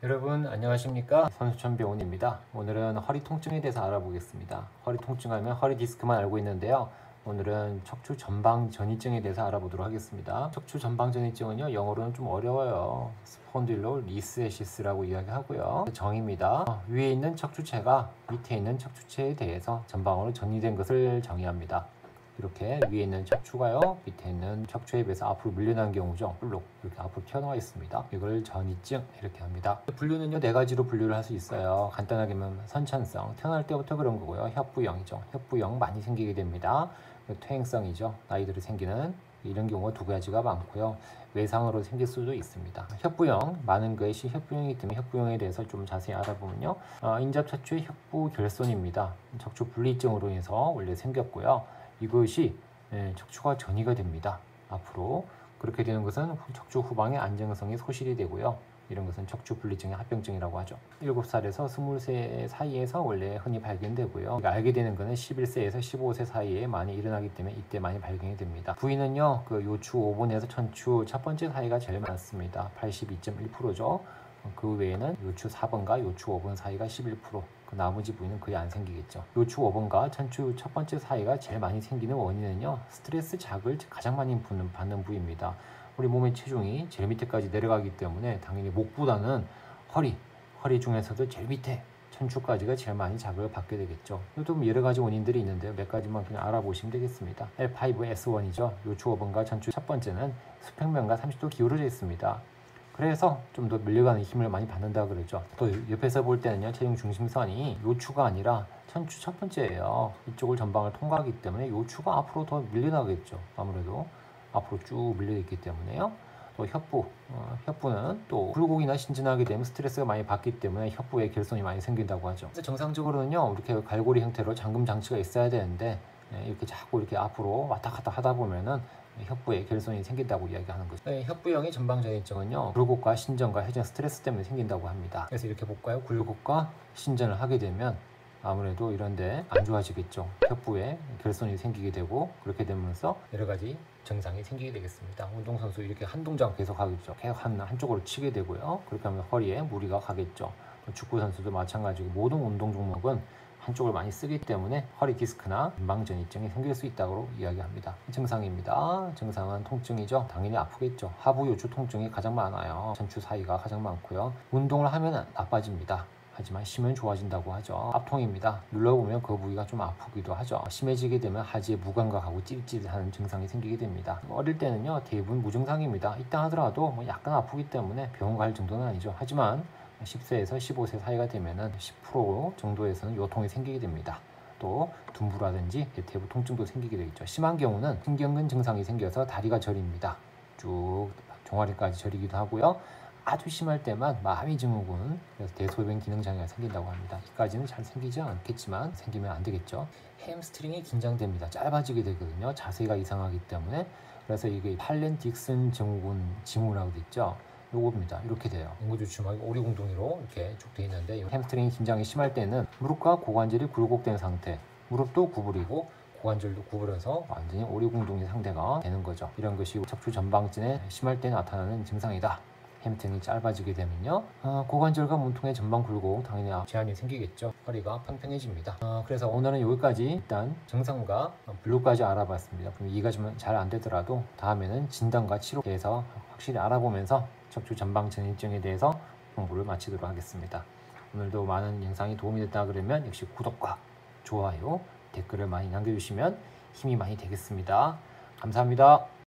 여러분 안녕하십니까? 선수천 병원입니다. 오늘은 허리 통증에 대해서 알아보겠습니다. 허리 통증하면 허리 디스크만 알고 있는데요. 오늘은 척추 전방 전이증에 대해서 알아보도록 하겠습니다. 척추 전방 전이증은요, 영어로는 좀 어려워요. 스폰딜로리스에시스라고 이야기하고요. 정의입니다. 위에 있는 척추체가 밑에 있는 척추체에 대해서 전방으로 전이된 것을 정의합니다. 이렇게 위에 있는 척추가요, 밑에 있는 척추에 비해서 앞으로 밀려난 경우죠. 볼록 이렇게 앞으로 튀어나와 있습니다. 이걸 전이증 이렇게 합니다. 분류는요, 네 가지로 분류를 할 수 있어요. 간단하게는 선천성, 태어날 때부터 그런 거고요. 협부형이죠. 협부형 많이 생기게 됩니다. 퇴행성이죠. 나이 들어 생기는 이런 경우가 두 가지가 많고요. 외상으로 생길 수도 있습니다. 협부형, 많은 것이 협부형이기 때문에 협부형에 대해서 좀 자세히 알아보면요. 인접 척추의 협부 결손입니다. 척추 분리증으로 인해서 원래 생겼고요. 이것이 척추가 전이가 됩니다. 앞으로 그렇게 되는 것은 척추 후방의 안정성이 소실이 되고요. 이런 것은 척추 분리증의 합병증이라고 하죠. 7살에서 20세 사이에서 원래 흔히 발견되고요. 알게 되는 것은 11세에서 15세 사이에 많이 일어나기 때문에 이때 많이 발견이 됩니다. 부위는요, 그 요추 5번에서 천추 첫 번째 사이가 제일 많습니다. 82.1%죠. 그 외에는 요추 4번과 요추 5번 사이가 11%, 그 나머지 부위는 거의 안 생기겠죠. 요추 5번과 천추 첫 번째 사이가 제일 많이 생기는 원인은요, 스트레스 자극을 가장 많이 받는 부위입니다. 우리 몸의 체중이 제일 밑에까지 내려가기 때문에 당연히 목보다는 허리 중에서도 제일 밑에 천추까지가 제일 많이 자극을 받게 되겠죠. 또 여러 가지 원인들이 있는데요. 몇 가지만 그냥 알아보시면 되겠습니다. L5S1이죠. 요추 5번과 천추 첫 번째는 수평면과 30도 기울어져 있습니다. 그래서 좀 더 밀려가는 힘을 많이 받는다 그러죠. 또 옆에서 볼 때는요, 체중 중심선이 요추가 아니라 천추 첫 번째예요. 이쪽을 전방을 통과하기 때문에 요추가 앞으로 더 밀려나겠죠. 아무래도 앞으로 쭉 밀려있기 때문에요. 또 협부는 또 굴곡이나 신진하게 되면 스트레스가 많이 받기 때문에 협부에 결손이 많이 생긴다고 하죠. 그래서 정상적으로는요, 이렇게 갈고리 형태로 잠금 장치가 있어야 되는데 이렇게 자꾸 이렇게 앞으로 왔다 갔다 하다 보면은 협부에 결손이 생긴다고 이야기하는 거죠. 협부형의 전방전이증은요, 굴곡과 신전과 회전 스트레스 때문에 생긴다고 합니다. 그래서 이렇게 볼까요? 굴곡과 신전을 하게 되면 아무래도 이런데 안 좋아지겠죠. 협부에 결손이 생기게 되고, 그렇게 되면서 여러 가지 증상이 생기게 되겠습니다. 운동선수 이렇게 한 동작 계속 하겠죠. 계속 한쪽으로 치게 되고요. 그렇게 하면 허리에 무리가 가겠죠. 축구 선수도 마찬가지고 모든 운동 종목은 한쪽을 많이 쓰기 때문에 허리 디스크나 전방전이증이 생길 수 있다고 이야기합니다. 증상입니다. 증상은 통증이죠. 당연히 아프겠죠. 하부 요추 통증이 가장 많아요. 천추 사이가 가장 많고요. 운동을 하면 나빠집니다. 하지만 쉬면 좋아진다고 하죠. 압통입니다. 눌러보면 그 부위가 좀 아프기도 하죠. 심해지게 되면 하지에 무감각하고 찌릿찌릿하는 증상이 생기게 됩니다. 어릴 때는요, 대부분 무증상입니다. 이따 하더라도 뭐 약간 아프기 때문에 병원 갈 정도는 아니죠. 하지만 10세에서 15세 사이가 되면은 10% 정도에서는 요통이 생기게 됩니다. 또 둔부라든지 대퇴부 통증도 생기게 되겠죠. 심한 경우는 신경근 증상이 생겨서 다리가 저립니다. 쭉 종아리까지 저리기도 하고요. 아주 심할 때만 마비 증후군, 그래서 대소변 기능 장애가 생긴다고 합니다. 이까지는 잘 생기지 않겠지만 생기면 안 되겠죠. 햄스트링이 긴장됩니다. 짧아지게 되거든요. 자세가 이상하기 때문에. 그래서 이게 팔렌 딕슨 증후군 징후라고 돼 있죠. 요겁니다. 이렇게 돼요. 인구주춤하기 오리궁둥이로 이렇게 쭉 돼 있는데, 햄스트링 긴장이 심할 때는 무릎과 고관절이 굴곡된 상태, 무릎도 구부리고 고관절도 구부려서 완전히 오리궁둥이 상태가 되는 거죠. 이런 것이 척추 전방진에 심할 때 나타나는 증상이다. 햄스트링이 짧아지게 되면요, 고관절과 몸통의 전방 굴곡 당연히 제한이 생기겠죠. 허리가 팽팽해집니다. 그래서 오늘은 여기까지 일단 증상과 분류까지 알아봤습니다. 그럼 이해가 좀 잘 안 되더라도 다음에는 진단과 치료에 대해서 확실히 알아보면서 척추 전방 전이증에 대해서 공부를 마치도록 하겠습니다. 오늘도 많은 영상이 도움이 됐다 그러면 역시 구독과 좋아요, 댓글을 많이 남겨주시면 힘이 많이 되겠습니다. 감사합니다.